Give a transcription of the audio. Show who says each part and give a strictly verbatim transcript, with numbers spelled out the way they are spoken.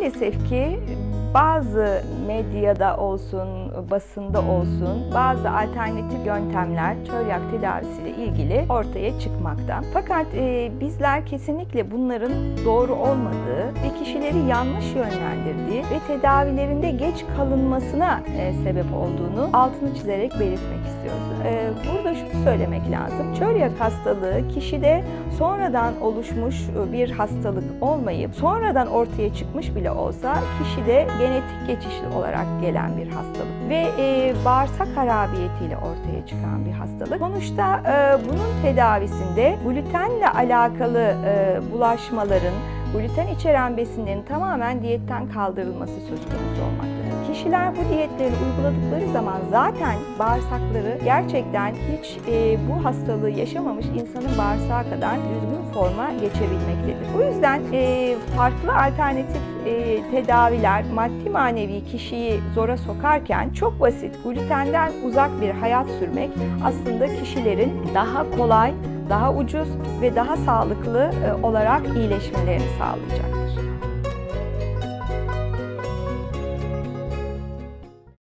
Speaker 1: Maalesef ki bazı medyada olsun, basında olsun bazı alternatif yöntemler çölyak tedavisiyle ilgili ortaya çıkmakta. Fakat e, bizler kesinlikle bunların doğru olmadığı ve kişileri yanlış yönlendirdiği ve tedavilerinde geç kalınmasına e, sebep olduğunu altını çizerek belirtmek istiyoruz. E, burada şunu söylemek lazım. Çölyak hastalığı kişide sonradan oluşmuş bir hastalık olmayıp sonradan ortaya çıkmış bile olsa kişide genetik geçişli olarak gelen bir hastalık ve e, bağırsak harabiyetiyle ortaya çıkan bir hastalık. Sonuçta e, bunun tedavisinde glutenle alakalı e, bulaşmaların, gluten içeren besinlerin tamamen diyetten kaldırılması söz konusu olmaktadır. Kişiler bu diyetleri uyguladıkları zaman zaten bağırsakları gerçekten hiç e, bu hastalığı yaşamamış insanın bağırsağı kadar düzgün forma geçebilmektedir. Bu yüzden e, farklı alternatif e, tedaviler maddi manevi kişiyi zora sokarken çok basit glutenden uzak bir hayat sürmek aslında kişilerin daha kolay, daha ucuz ve daha sağlıklı olarak iyileşmelerini sağlayacaktır.